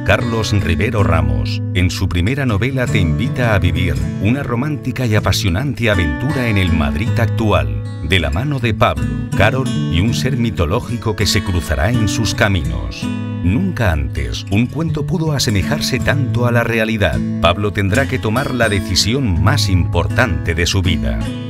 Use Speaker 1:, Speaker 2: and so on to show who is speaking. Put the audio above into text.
Speaker 1: Carlos Rivero Ramos, en su primera novela te invita a vivir una romántica y apasionante aventura en el Madrid actual, de la mano de Pablo, Carol y un ser mitológico que se cruzará en sus caminos. Nunca antes un cuento pudo asemejarse tanto a la realidad. Pablo tendrá que tomar la decisión más importante de su vida.